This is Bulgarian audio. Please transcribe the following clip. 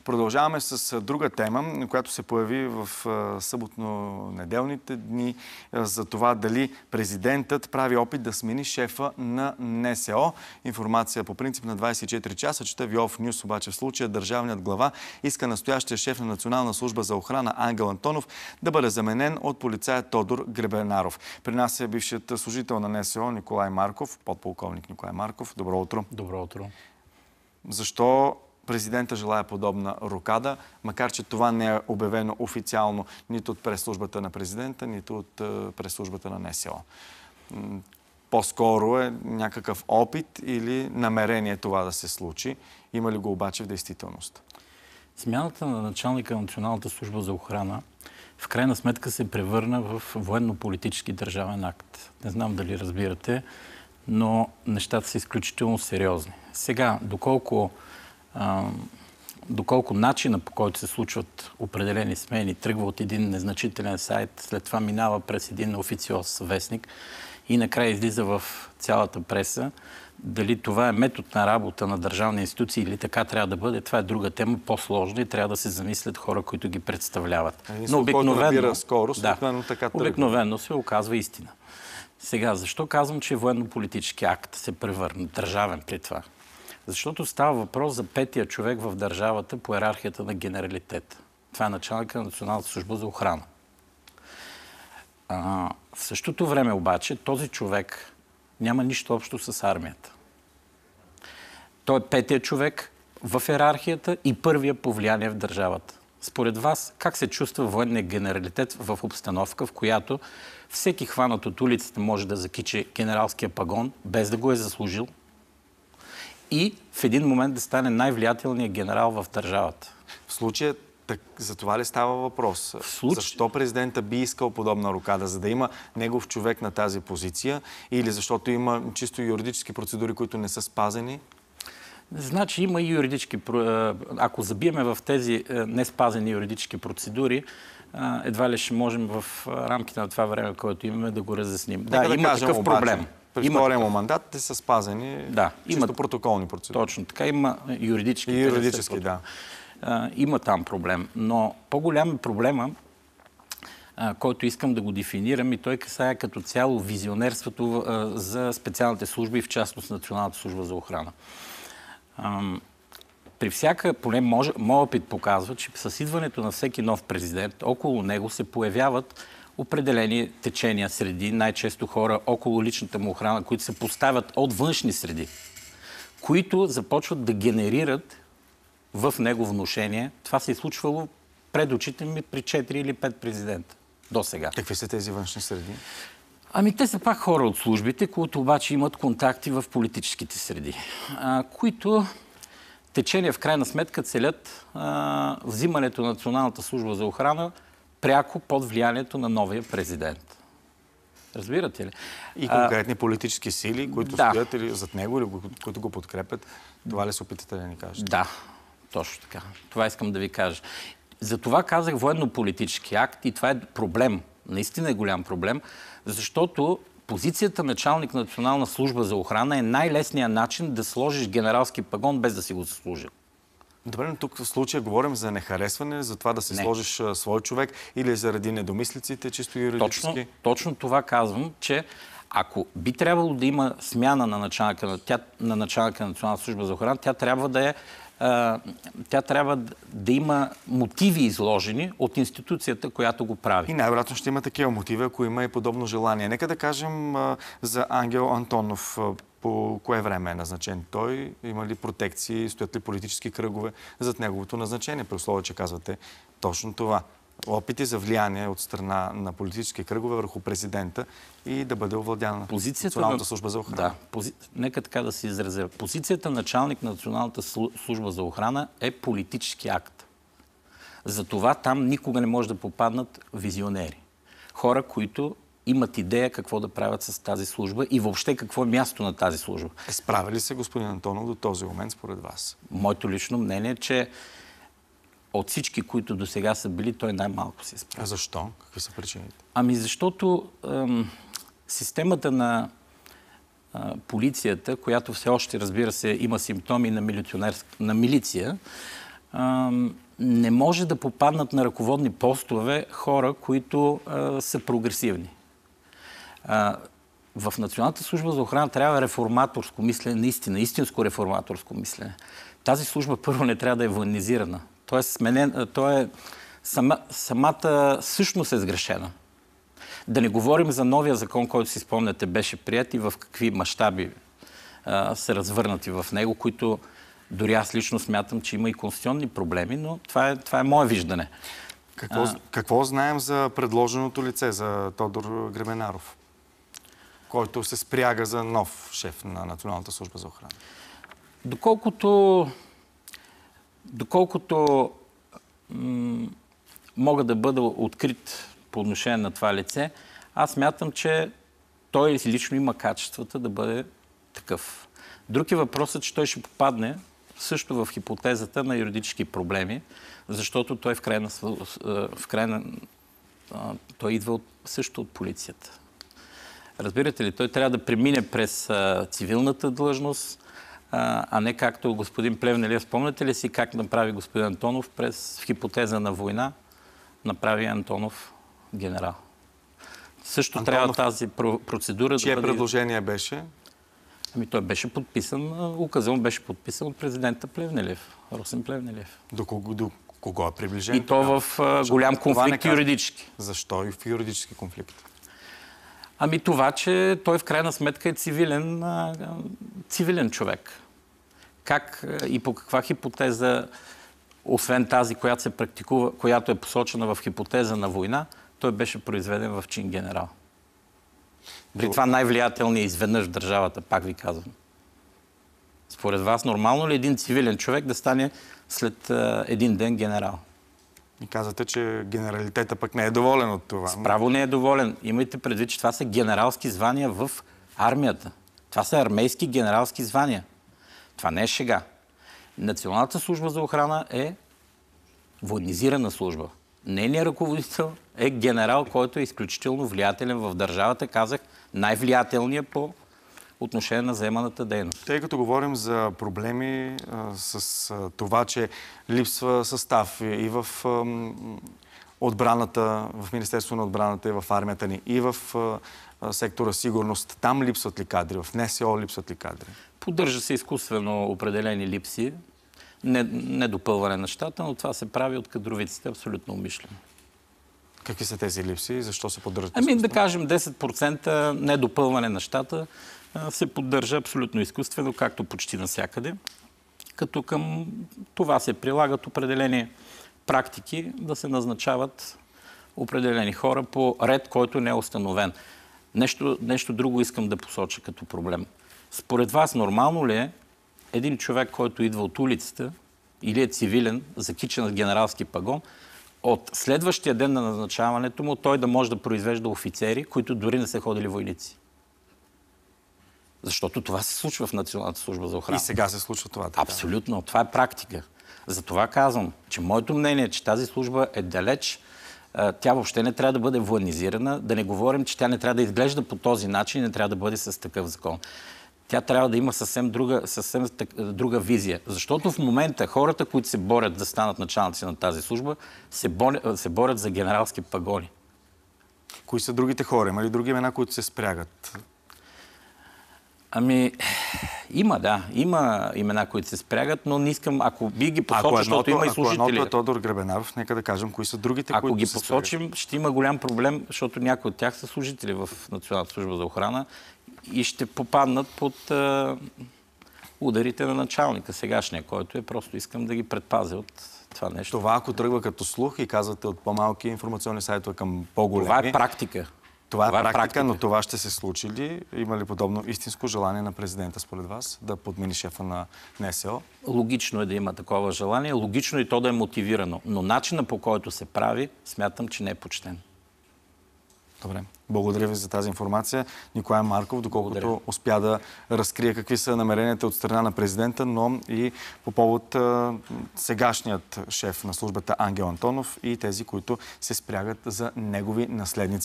Продължаваме с друга тема, която се появи в съботно-неделните дни за това дали президентът прави опит да смени шефа на НСО. Информация по принцип на 24 часа. Чета Виолф Нюс, обаче в случая държавният глава иска настоящия шеф на Национална служба за охрана Ангел Антонов да бъде заменен от полицая Тодор Гребенаров. При нас е бившият служител на НСО Николай Марков, подполковник Николай Марков. Добро утро. Добро утро. Защо президента желая подобна рокада, макар че това не е обявено официално нито от пресслужбата на президента, нито от пресслужбата на НСО? По-скоро е някакъв опит или намерение това да се случи? Има ли го обаче в действителност? Смяната на началника на Националната служба за охрана в крайна сметка се превърна в военно-политически държавен акт. Не знам дали разбирате, но нещата са изключително сериозни. Сега, доколко начина, по който се случват определени смени, тръгва от един незначителен сайт, след това минава през един официоз вестник и накрая излиза в цялата преса, дали това е метод на работа на държавни институции или така трябва да бъде, това е друга тема, по-сложна и трябва да се замислят хора, които ги представляват. Но обикновено се оказва истина. Сега, защо казвам, че военно-политически акт се превърна държавен при това? Защото става въпрос за петия човек в държавата по йерархията на генералитет. Това е началника на Националната служба за охрана. В същото време обаче този човек няма нищо общо с армията. Той е петия човек в йерархията и първия по влияние в държавата. Според вас, как се чувства военният генералитет в обстановка, в която всеки хванат от улицата може да закичи генералския пагон, без да го е заслужил, и в един момент да стане най-влиятелният генерал в държавата? В случая за това ли става въпрос? Защо президента би искал подобна рокада? За да има негов човек на тази позиция или защото има чисто юридически процедури, които не са спазени? Значи има и юридически... Ако забиеме в тези неспазени юридически процедури, едва ли ще можем в рамките на това време, което имаме, да го разясним. Да, има такъв проблем. При втория му мандат те са спазени чисто протоколни процедури. Точно така. Има юридически... И юридически, да. Има там проблем. Но по-голям е проблема, който искам да го дефинирам, и той касае като цяло визионерството за специалните служби, в частност Националната служба за охрана. При всяка, поне моят опит показва, че с идването на всеки нов президент, около него се появяват определени течения среди, най-често хора около личната му охрана, които се поставят от външни среди, които започват да генерират в него внушение. Това се е случвало пред очите ми при 4 или 5 президента до сега. Какви са тези външни среди? Те са пак хора от службите, които обаче имат контакти в политическите среди, които течения в крайна сметка целят взимането на Националната служба за охрана пряко под влиянието на новия президент. Разбирате ли? И конкретни политически сили, които стоят или зад него, или които го подкрепят. Това ли се опитате да ни кажете? Да, точно така. Това искам да ви кажа. Затова казах военно-политически акт и това е проблем. Наистина е голям проблем, защото позицията началник на Национална служба за охрана е най-лесният начин да сложиш генералски пагон без да си го заслужил. Добре, но тук в случая говорим за нехаресване, за това да си сложиш свой човек или заради недомислиците, чисто юридически? Точно това казвам, че ако би трябвало да има смяна на началника на Националната служба за охрана, тя трябва да има мотиви изложени от институцията, която го прави. И най-вероятно ще има такива мотиви, ако има и подобно желание. Нека да кажем за Ангел Антонов. По кое време е назначен той? Има ли протекции? Стоят ли политически кръгове зад неговото назначение? При условие, че казвате точно това. Опити за влияние от страна на политически кръгове върху президента и да бъде овладяна Националната служба за охрана. Да, нека така да се изразя. Позицията началник на Националната служба за охрана е политически акт. Затова там никога не може да попаднат визионери. Хора, които имат идея какво да правят с тази служба и въобще какво е място на тази служба. Справя ли се господин Антонов до този момент според вас? Моето лично мнение е, че от всички, които до сега са били, той най-малко се справя. А защо? Какви са причините? Защото системата на полицията, която все още, разбира се, има симптоми на милиция, не може да попаднат на ръководни постове хора, които са прогресивни. В Националната служба за охрана трябва реформаторско мислене, наистина, истинско реформаторско мислене. Тази служба първо не трябва да е военизирана. Самата същност е сгрешена. Да не говорим за новия закон, който си спомняте беше приет и в какви мащаби са развърнати в него, които дори аз лично смятам, че има и конституционни проблеми, но това е мое виждане. Какво знаем за предложеното лице, за Тодор Гребенаров, който се спряга за нов шеф на Националната служба за охрана? Доколкото мога да бъда открит по отношение на това лице, аз смятам, че той лично има качествата да бъде такъв. Друг е въпросът, че той ще попадне също в хипотезата на юридически проблеми, защото той той идва също от полицията. Разбирате ли, той трябва да премине през цивилната длъжност, а не както господин Плевнелиев, спомняте ли си как направи господин Антонов в хипотеза на война, направи Антонов генерал. Също Антонов, трябва тази процедура да бъде... предложение беше? Той беше подписан, указът му беше подписан от президента Плевнелиев, Росен Плевнелиев. До кого е приближен? И то в голям конфликт юридически. Защо и в юридически конфликт? Това, че той в крайна сметка е цивилен човек. Как и по каква хипотеза, освен тази, която се практикува, която е посочена в хипотеза на война, той беше произведен в чин генерал. При това най-влиятелният изведнъж в държавата, пак ви казвам. Според вас, нормално ли един цивилен човек да стане след един ден генерал? И казвате, че генералитета пък не е доволен от това. Справо не е доволен. Имайте предвид, че това са генералски звания в армията. Това са армейски генералски звания. Това не е шега. Националната служба за охрана е военизирана служба. Нейният ръководител е генерал, който е изключително влиятелен в държавата. Казах, най-влиятелният по отношение на заеманата дейност. Тъй като говорим за проблеми с това, че липсва състав и в отбраната, в Министерството на отбраната и в армията ни, и в сектора сигурност, там липсват ли кадри? В НСО липсват ли кадри? Поддържа се изкуствено определени липси, недопълване на щата, но това се прави от кадровиците абсолютно умишлено. Какви са тези липси? Защо се поддържат? Да кажем 10% недопълване на щата се поддържа абсолютно изкуствено, както почти навсякъде. Като към това се прилагат определени практики да се назначават определени хора по ред, който не е установен. Нещо друго искам да посоча като проблем. Според вас нормално ли е един човек, който идва от улицата или е цивилен, закичен с генералски пагон, от следващия ден на назначаването му той да може да произвежда офицери, които дори не са ходили войници? Защото това се случва в Националната служба за охрана. И сега се случва това. Така. Абсолютно. Това е практика. Затова казвам, че моето мнение е, че тази служба е далеч. Тя въобще не трябва да бъде военизирана. Да не говорим, че тя не трябва да изглежда по този начин и не трябва да бъде с такъв закон. Тя трябва да има съвсем друга визия. Защото в момента хората, които се борят да станат началници на тази служба, се борят за генералски пагони. Кои са другите хора? Има ли други имена, които се спрягат? Има имена, които се спрягат, но не искам, ако би ги посоча, защото има и служители. Ако едното е Тодор Гребенаров, нека да кажем кои са другите, които ги посочим, ще има голям проблем, защото някои от тях са служители в Националната служба за охрана и ще попаднат под ударите на началника, сегашния, който е. Просто искам да ги предпазя от това нещо. Това, ако тръгва като слух и казвате от по-малки информационни сайтове към по-големи... Това е практика. Това е практика, но това ще се случи ли? Има ли подобно истинско желание на президента, според вас, да подмени шефа на НСО? Логично е да има такова желание, логично и то да е мотивирано, но начинът, по който се прави, смятам, че не е почтен. Добре. Благодаря ви за тази информация. Николай Марков, доколкото успя да разкрие какви са намеренията от страна на президента, но и по повод сегашният шеф на службата Ангел Антонов и тези, които се спрягат за негови наследници.